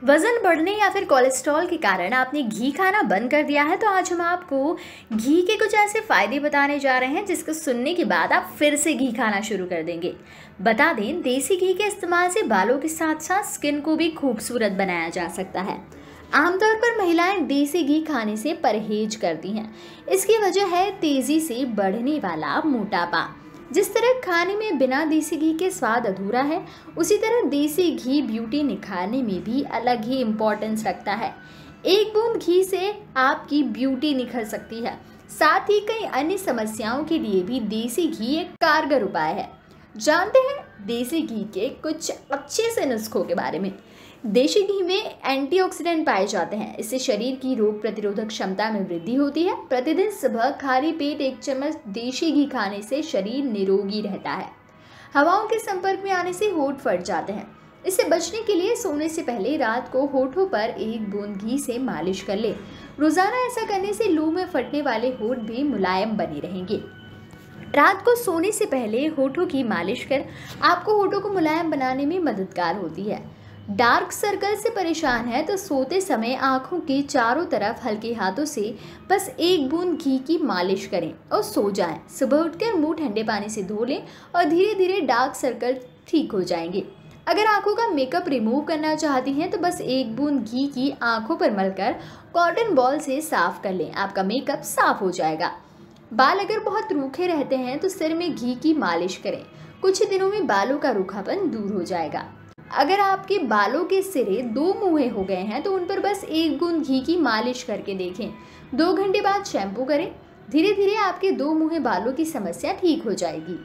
वज़न बढ़ने या फिर कोलेस्ट्रॉल के कारण आपने घी खाना बंद कर दिया है, तो आज हम आपको घी के कुछ ऐसे फ़ायदे बताने जा रहे हैं जिसको सुनने के बाद आप फिर से घी खाना शुरू कर देंगे। बता दें, देसी घी के इस्तेमाल से बालों के साथ साथ स्किन को भी खूबसूरत बनाया जा सकता है। आमतौर पर महिलाएं देसी घी खाने से परहेज करती हैं। इसकी वजह है तेज़ी से बढ़ने वाला मोटापा। जिस तरह खाने में बिना देसी घी के स्वाद अधूरा है, उसी तरह देसी घी ब्यूटी निखारने में भी अलग ही इम्पोर्टेंस रखता है। एक बूंद घी से आपकी ब्यूटी निखर सकती है। साथ ही कई अन्य समस्याओं के लिए भी देसी घी एक कारगर उपाय है। जानते हैं देसी घी के कुछ अच्छे से नुस्खों के बारे में। देसी घी में एंटीऑक्सीडेंट पाए जाते हैं। इससे शरीर की रोग प्रतिरोधक क्षमता में वृद्धि होती है। प्रतिदिन सुबह खाली पेट 1 चम्मच देसी घी खाने से शरीर निरोगी रहता है। हवाओं के संपर्क में आने से होंठ फट जाते हैं। इससे बचने के लिए सोने से पहले रात को होठों पर 1 बूंद घी से मालिश कर ले। रोजाना ऐसा करने से लू में फटने वाले होंठ भी मुलायम बने रहेंगे। रात को सोने से पहले होठों की मालिश कर आपको होठों को मुलायम बनाने में मददगार होती है। डार्क सर्कल से परेशान है तो सोते समय आंखों के चारों तरफ हल्के हाथों से बस 1 बूंद घी की मालिश करें और सो जाएं। सुबह उठकर मुंह ठंडे पानी से धो लें और धीरे धीरे डार्क सर्कल ठीक हो जाएंगे। अगर आंखों का मेकअप रिमूव करना चाहती हैं तो बस 1 बूंद घी की आंखों पर मलकर कॉटन बॉल से साफ कर लें। आपका मेकअप साफ हो जाएगा। बाल अगर बहुत रूखे रहते हैं तो सिर में घी की मालिश करें। कुछ ही दिनों में बालों का रूखापन दूर हो जाएगा। अगर आपके बालों के सिरे 2 मुँहे हो गए हैं तो उन पर बस 1 बूंद घी की मालिश करके देखें। 2 घंटे बाद शैम्पू करें। धीरे धीरे आपके 2 मुँहे बालों की समस्या ठीक हो जाएगी।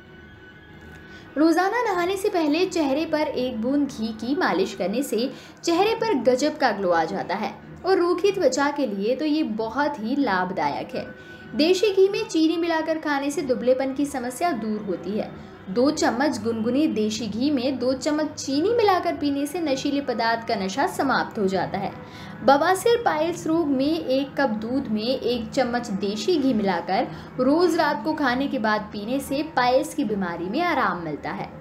रोजाना नहाने से पहले चेहरे पर 1 बूंद घी की मालिश करने से चेहरे पर गजब का ग्लो आ जाता है और रूखी त्वचा के लिए तो ये बहुत ही लाभदायक है। देसी घी में चीनी मिलाकर खाने से दुबलेपन की समस्या दूर होती है। 2 चम्मच गुनगुने देसी घी में 2 चम्मच चीनी मिलाकर पीने से नशीले पदार्थ का नशा समाप्त हो जाता है। बवासीर पाइल्स रोग में 1 कप दूध में 1 चम्मच देसी घी मिलाकर रोज रात को खाने के बाद पीने से पाइल्स की बीमारी में आराम मिलता है।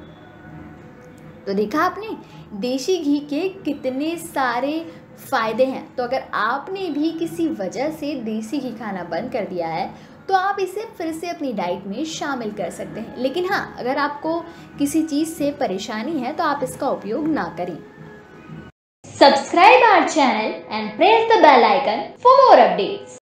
तो देखा आपने देसी घी के कितने सारे फायदे हैं। तो अगर आपने भी किसी वजह से देसी घी खाना बंद कर दिया है तो आप इसे फिर से अपनी डाइट में शामिल कर सकते हैं। लेकिन हाँ, अगर आपको किसी चीज़ से परेशानी है तो आप इसका उपयोग ना करें। Subscribe our channel and press the bell icon for more updates.